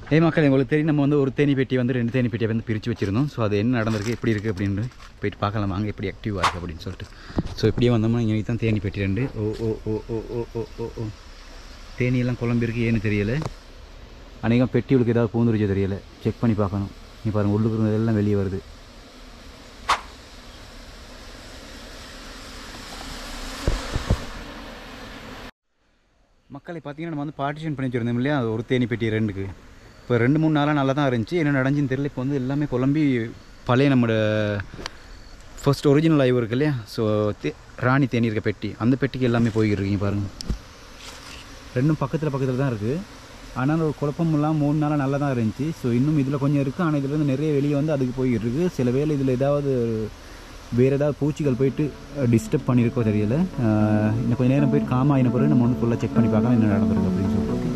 மக்கள் உங்களுக்கு தெரியும், நம்ம வந்து ஒரு தேனி பெட்டியை வந்து 2 தேனி பெட்டியை வந்து பிரித்து வச்சுருந்தோம். ஸோ அது என்ன நடந்திருக்கு, எப்படி இருக்குது அப்படின்னு போயிட்டு பார்க்கலாம் வாங்க, எப்படி ஆக்டிவாக இருக்குது அப்படின்னு சொல்லிட்டு. ஸோ இப்படியே வந்தோம்னா இங்கே தான் தேனி பெட்டி 2. ஓ தேனியெல்லாம் குழம்பிருக்கு, ஏன்னு தெரியலை. அநேகம் பெட்டிகளுக்கு ஏதாவது பூந்துருச்சு தெரியலை, செக் பண்ணி பார்க்கணும். நீ பாருங்கள், உள்ளுக்கு இருந்ததெல்லாம் வெளியே வருது. மக்களை பார்த்தீங்கன்னா நம்ம வந்து பார்ட்டிஷன் பண்ணி வச்சுருந்தோம் இல்லையா, அது ஒரு தேனி பெட்டி 2க்கு. இப்போ 2-3 நாளாக நல்லா தான் இருந்துச்சு, என்ன நடந்துச்சுன்னு தெரியல. இப்போ வந்து எல்லாமே குழம்பி பழைய நம்மளோட ஃபர்ஸ்ட் ஒரிஜினல் ஆய்வு இருக்குது இல்லையா, ஸோ ராணி தேனி இருக்க பெட்டி, அந்த பெட்டிக்கு எல்லாமே போய்கிட்டு இருக்கீங்க பாருங்கள். 2ம் பக்கத்தில் தான் இருக்குது. ஆனால் ஒரு குழப்பம் இல்லாமல் 3 நாளாக நல்லா தான் இருந்துச்சு. ஸோ இன்னும் இதில் கொஞ்சம் இருக்குது, ஆனால் இதில் வந்து நிறைய வெளியே வந்து அதுக்கு போய்கிட்டு இருக்குது. சில வேளை இதில் ஏதாவது வேறு ஏதாவது பூச்சிகள் போயிட்டு டிஸ்டர்ப் பண்ணியிருக்கோ தெரியல. இன்னும் கொஞ்சம் நேரம் போயிட்டு காம் ஆகின பிறகு நம்ம வந்து ஃபுல்லாக செக் பண்ணி பார்க்கலாம் என்ன நடந்திருக்கு அப்படின்னு சொல்லிட்டு. ஓகே,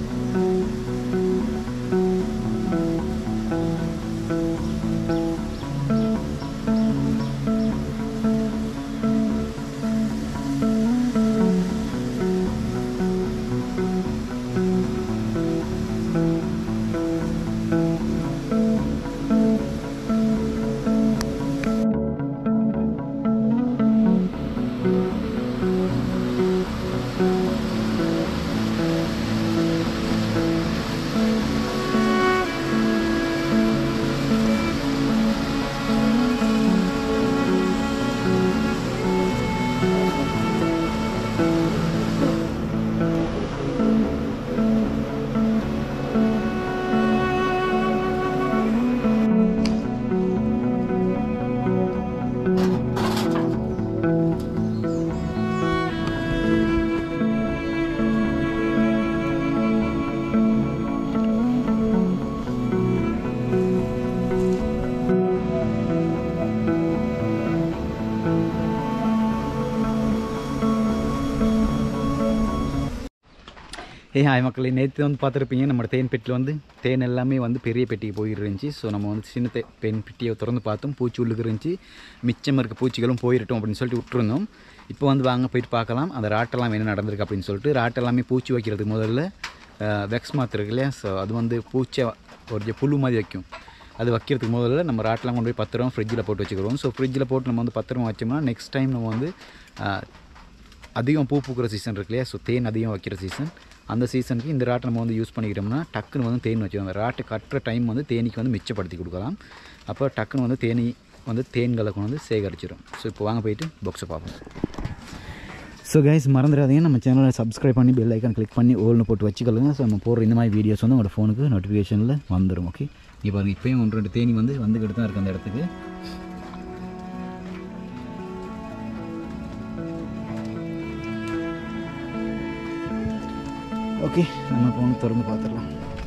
ஹாய் மக்களே, நேற்று வந்து பார்த்துருப்பீங்க நம்மளோட தேன் பெட்டியில் வந்து தேன் எல்லாமே வந்து பெரிய பெட்டிக்கு போயிட்டு இருந்துச்சு. ஸோ நம்ம வந்து சின்ன தேன் பெட்டியை திறந்து பார்த்தோம், பூச்சி உள்ளுக்கு இருந்துச்சு. மிச்சம் இருக்க பூச்சிகளும் போயிடட்டும் அப்படின்னு சொல்லிட்டு விட்டுருந்தோம். இப்போ வந்து வாங்க போயிட்டு பார்க்கலாம் அந்த ராட்டெல்லாம் என்ன நடந்திருக்கு அப்படின்னு சொல்லிட்டு. ராட்டை எல்லாமே பூச்சி வைக்கிறதுக்கு முதல்ல வெக்ஸ் மாத்திரை இருக்கு இல்லையா, ஸோ அது வந்து பூச்சை ஒரு புழு மாதிரி வைக்கும். அது வைக்கிறதுக்கு முதல்ல நம்ம ராட்டெலாம் கொண்டு போய் பத்திரம் ஃப்ரிட்ஜில் போட்டு வச்சுக்கிறோம். ஸோ ஃப்ரிட்ஜில் போட்டு நம்ம வந்து பத்திரம் வச்சோம்னா நெக்ஸ்ட் டைம் நம்ம வந்து அதிகம் பூ பூக்கிற சீசன் இருக்கு இல்லையா, ஸோ தேன் அதிகம் வைக்கிற சீசன், அந்த சீசனுக்கு இந்த ராட்டை நம்ம வந்து யூஸ் பண்ணிக்கிட்டோம்னா டக்குன்னு வந்து தேன் வச்சுக்கோங்க. அந்த ராட்டை கட்டுற டைம் வந்து தேனிக்கு வந்து மிச்சப்படுத்தி கொடுக்கலாம். அப்போ டக்குன்னு வந்து தேனி வந்து தேன்களை கொண்டு வந்து சேகரிச்சிடும். ஸோ இப்போ வாங்க போயிட்டு பாக்ஸை பார்ப்போம். ஸோ கைஸ், மறந்துடாதீங்க நம்ம சேனலை சப்ஸ்கிரைப் பண்ணி பெல் ஐக்கான் கிளிக் பண்ணி ஓல்னு போட்டு வச்சுக்கொள்ளுங்க. ஸோ நம்ம போடுற இந்த மாதிரி வீடியோஸ் வந்து உங்களோட ஃபோனுக்கு நோட்டிஃபிகேஷனில் வந்துடும். ஓகே, இப்போ பாருங்கள், இப்போயும் 1-2 தேனி வந்துக்கிட்டு தான் இருக்குது அந்த இடத்துக்கு. ஓகே, நம்ம இப்போ வந்து திறந்து பார்த்துடலாம்.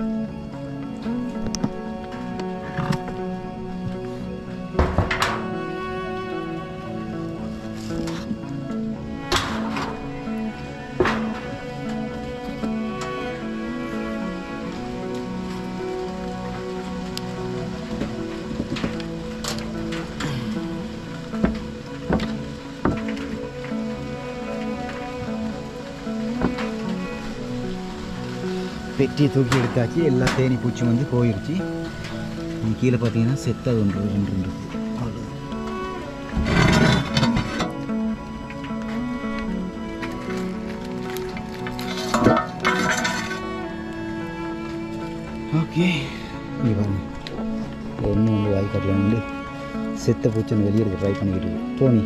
பெட்டியை தூக்கி எடுத்தாச்சு, எல்லா தேனி பூச்சி வந்து போயிடுச்சு. நீங்கள் கீழே பார்த்தீங்கன்னா செத்தது 1-2 இருக்குது. ஓகே, இங்கே பாருங்க, ஒன்றும் வந்து வாய்க்காட்டில் வந்து செத்த பூச்சி வந்து வெளியே எடுக்க ட்ரை பண்ணிக்கிட்டு இருக்கு. போனி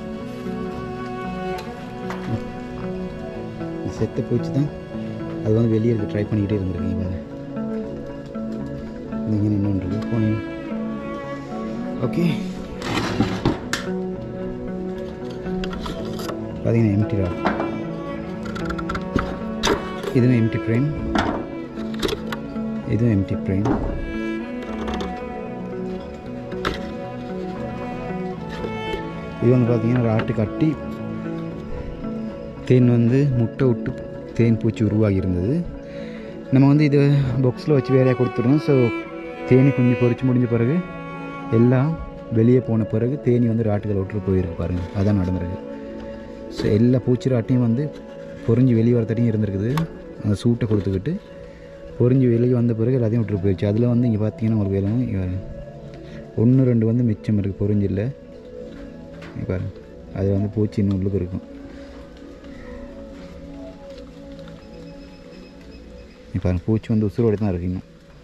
செத்த பூச்சி தான் அது வந்து வெளியே இருக்க ட்ரை பண்ணிக்கிட்டே இருந்திருக்கீங்க பாருங்க. நீங்கள் இன்னொன்று போனீங்க. ஓகே, பார்த்தீங்கன்னா எம்டி ராட், இதுவும் எம்டி ஃப்ரேம், இதுவும் எம்டி ஃப்ரேம். இது வந்து பார்த்தீங்கன்னா ராட்டு கட்டி தேன் வந்து முட்டை விட்டு தேன் பூச்சி உருவாகி இருந்தது. நம்ம வந்து இது பாக்ஸில் வச்சு வேலையாக கொடுத்துருவோம். ஸோ தேனி குஞ்சு பொறிச்சு முடிஞ்ச பிறகு எல்லாம் வெளியே போன பிறகு தேனி வந்து ராட்டுகளை விட்டு போயிருக்கு பாருங்கள், அதான் நடந்திருக்கு. ஸோ எல்லா பூச்சி ராட்டையும் வந்து பொறிஞ்சு வெளியே வரத்தட்டையும் இருந்திருக்குது. அந்த சூட்டை கொடுத்துக்கிட்டு பொறிஞ்சு வெளியே வந்த பிறகு எல்லாத்தையும் விட்டுட்டு போயிடுச்சு. அதில் வந்து இங்கே பார்த்தீங்கன்னா ஒரு வேலை 1 2 வந்து மிச்சம் இருக்குது, பொறிஞ்சில்ல. பாருங்க, அதில் வந்து பூச்சி இன்னும் உள்ளுக்கு இருக்கும். பாருங்க, பூச்சி வந்து உசுரோடு தான் இருக்குங்க.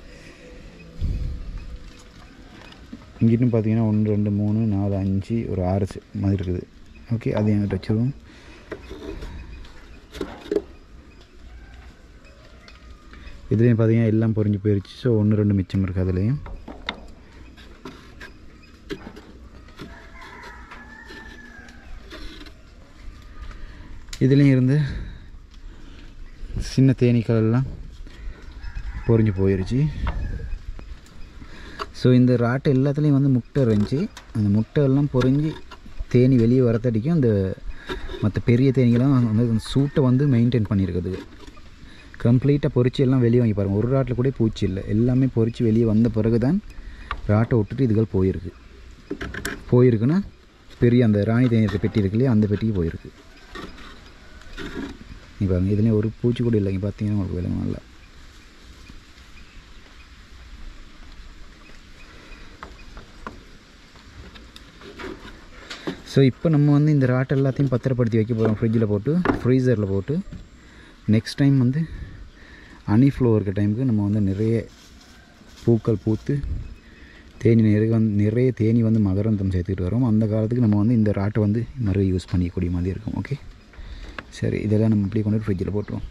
இங்கிட்டும் பார்த்தீங்கன்னா 1 2 3 4 5 ஒரு 6 மாதிரி இருக்குது. ஓகே, அது எங்கிட்ட வச்சுருவோம். இதுலேயும் பார்த்தீங்கன்னா எல்லாம் பொறிஞ்சு போயிடுச்சு. ஸோ 1 2 மிச்சம் இருக்குது. அதுலேயும் இதுலேயும் இருந்து சின்ன தேனீக்கள் எல்லாம் பொறிஞ்சு போயிடுச்சு. ஸோ இந்த ராட்டை எல்லாத்துலேயும் வந்து முட்டை இருந்துச்சு. அந்த முட்டை எல்லாம் பொறிஞ்சு தேனி வெளியே வரத்தடிக்கும் அந்த மற்ற பெரிய தேனிகள்லாம் வந்து சூட்டை வந்து மெயின்டைன் பண்ணியிருக்குது. கம்ப்ளீட்டாக பொறிச்சு எல்லாம் வெளியே வாங்கி பாருங்கள். ஒரு ராட்டில் கூட பூச்சி இல்லை, எல்லாமே பொறிச்சு வெளியே வந்த பிறகு தான் ராட்டை விட்டுட்டு இதுகள் போயிருக்குன்னா பெரிய அந்த ராணி தேனி இருக்க பெட்டி இருக்கு இல்லையா, அந்த பெட்டிக்கு போயிருக்கு. நீ பாருங்கள், இதுலேயும் ஒரு பூச்சி கூட இல்லை. இங்கே பார்த்தீங்கன்னா உங்களுக்கு விலை நல்லா. ஸோ இப்போ நம்ம வந்து இந்த ராட்டை எல்லாத்தையும் பத்திரப்படுத்தி வைக்க போகிறோம், ஃப்ரிட்ஜில் போட்டு, ஃப்ரீசரில் போட்டு. நெக்ஸ்ட் டைம் வந்து ஹனி ஃப்ளோ இருக்க டைமுக்கு நம்ம வந்து நிறைய பூக்கள் பூத்து தேனி நிறைய தேனி வந்து மகரந்தம் சேர்த்துக்கிட்டு வரோம். அந்த காலத்துக்கு நம்ம வந்து இந்த ராட்டை வந்து நிறைய யூஸ் பண்ணிக்கக்கூடிய மாதிரி இருக்கும். ஓகே, சரி, இதெல்லாம் நம்ம இப்படி கொண்டு ஃப்ரிட்ஜில் போட்டுருவோம்.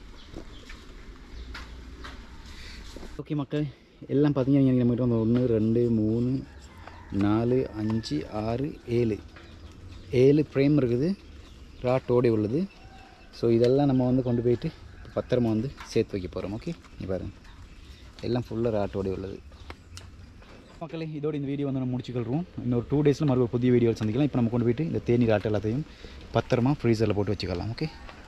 ஓகே மக்கள், எல்லாம் பார்த்தீங்கன்னா நம்மகிட்ட வந்து 1 2 3 4 5 6 7 ஃப்ரேம் இருக்குது, ராட்டோடு உள்ளது. ஸோ இதெல்லாம் நம்ம வந்து கொண்டு போயிட்டு பத்திரமா வந்து சேர்த்து வைக்க போகிறோம். ஓகே, நீ பாருங்கள், எல்லாம் ஃபுல்லாக ராட்டோடு உள்ளது. மக்களே, இதோட இந்த வீடியோ வந்து நம்ம முடிச்சுக்கிறோம். இன்னொரு 2 டேஸில் மறுபடியும் புதிய வீடியோ சந்திக்கலாம். இப்போ நம்ம கொண்டு போயிட்டு இந்த தேனி ராட்டை எல்லாத்தையும் பத்திரமா ஃப்ரீசரில் போட்டு வச்சுக்கலாம். ஓகே.